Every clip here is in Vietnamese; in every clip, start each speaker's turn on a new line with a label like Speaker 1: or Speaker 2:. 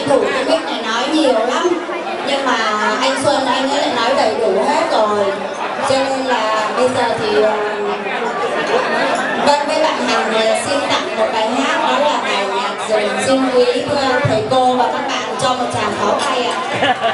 Speaker 1: tranh thủ cái mic này nói nhiều lắm, nhưng mà anh Xuân anh ấy lại nói đầy đủ hết rồi, cho nên là bây giờ thì Vân với bạn Hằng xin tặng một bài hát, đó là bài nhạc Rừng. Xin quý thầy cô và các bạn cho một tràng pháo tay ạ.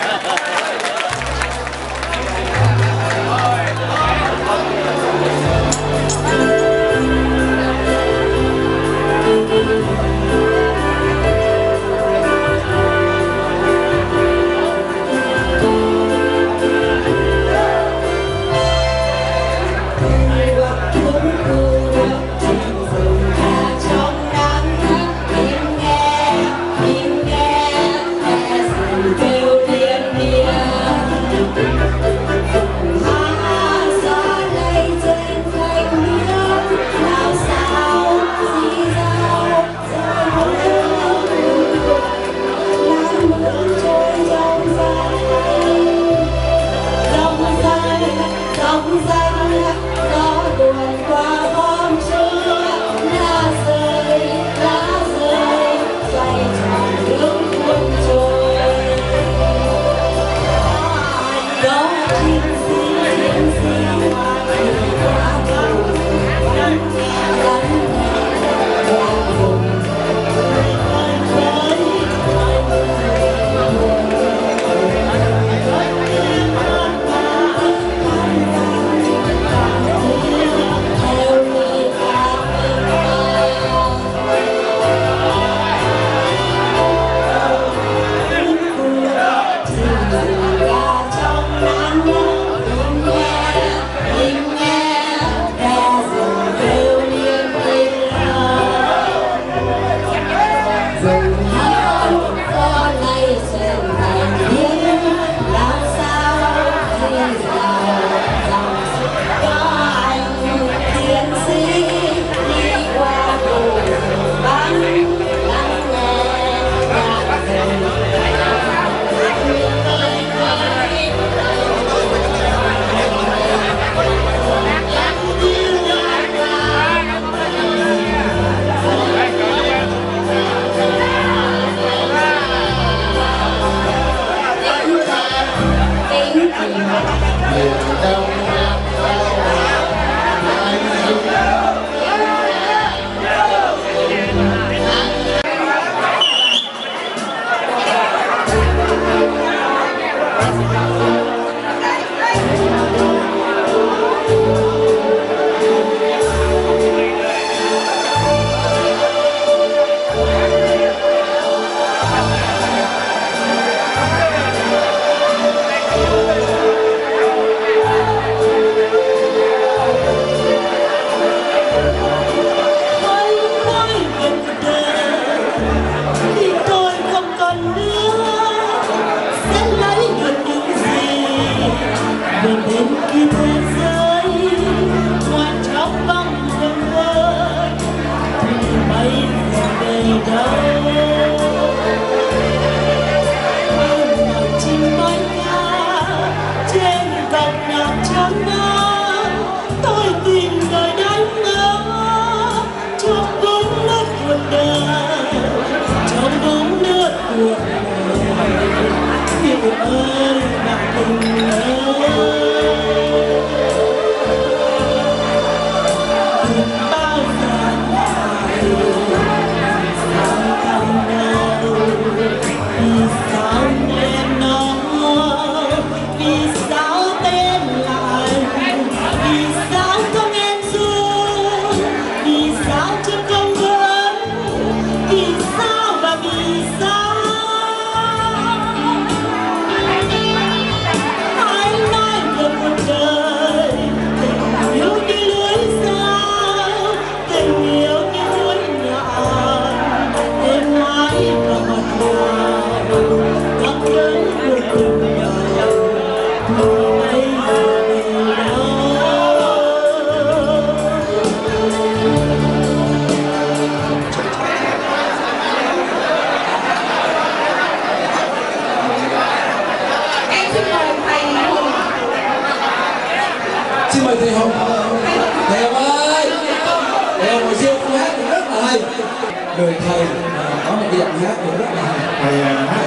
Speaker 2: Xin mời thầy Hồng. Thầy Hồng ơi, thầy Hồng hồi xưa cô hát cũng rất là hay. Người thầy có một cái giọng hát cũng rất là hay.
Speaker 3: Thầy